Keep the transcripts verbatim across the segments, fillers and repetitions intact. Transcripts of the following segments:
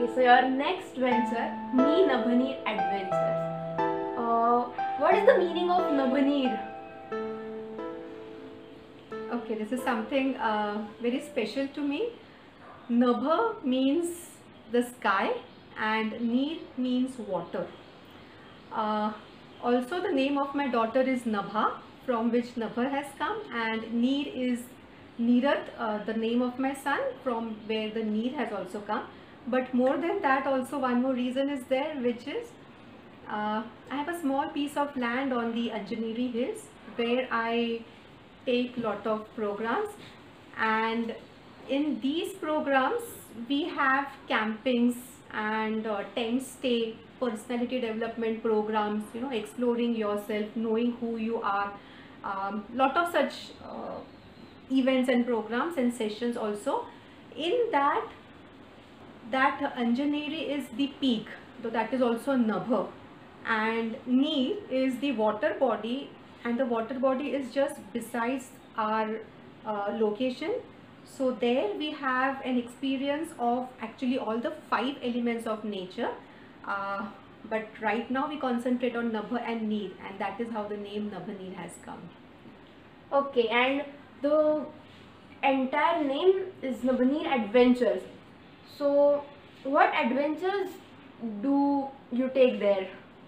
Okay, so your next venture, Me Nabhanir Adventures. Uh, what is the meaning of Nabhanir? Okay, this is something uh, very special to me. Nabha means the sky and Neer means water. Uh, also, the name of my daughter is Nabha, from which Nabha has come, and Neer is Neerat, uh, the name of my son, from where the Neer has also come. But more than that, also one more reason is there, which is uh, I have a small piece of land on the Anjaneri Hills where I take lot of programs, and in these programs we have campings and uh, tent stay, personality development programs, you know, exploring yourself, knowing who you are, um, lot of such uh, events and programs and sessions also. In that, that Anjaneri is the peak, so that is also Nabha, and Neer is the water body, and the water body is just besides our uh, location. So there we have an experience of actually all the five elements of nature, uh, but right now we concentrate on Nabha and Neer, and that is how the name Nabhanir has come. Okay, and the entire name is Nabhanir Adventures. So, what adventures do you take there?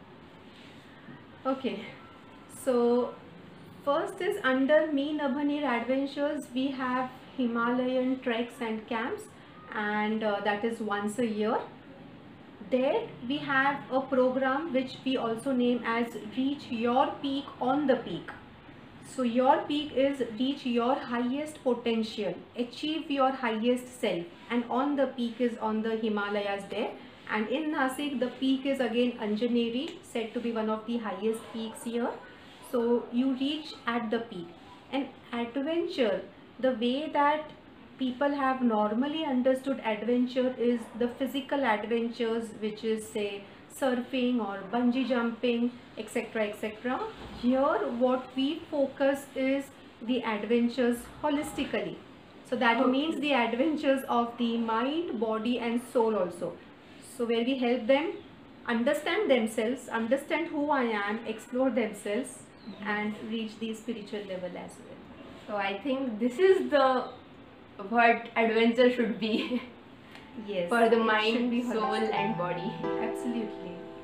Okay, so first is under Me Nabhanir Adventures, we have Himalayan treks and camps, and uh, that is once a year. There we have a program which we also name as Reach Your Peak on the Peak. So your peak is reach your highest potential, achieve your highest self, and on the peak is on the Himalayas there. And in Nasik, the peak is again Anjaneri, said to be one of the highest peaks here. So you reach at the peak. And adventure, the way that people have normally understood adventure is the physical adventures, which is say surfing or bungee jumping, etc, etc. Here what we focus is the adventures holistically. So that Okay. means the adventures of the mind, body and soul also. So where we help them understand themselves, understand who I am, explore themselves and reach the spiritual level as well. So, I think this is the what adventure should be Yes. for the it should mind, be soul, holistic. and body. Absolutely.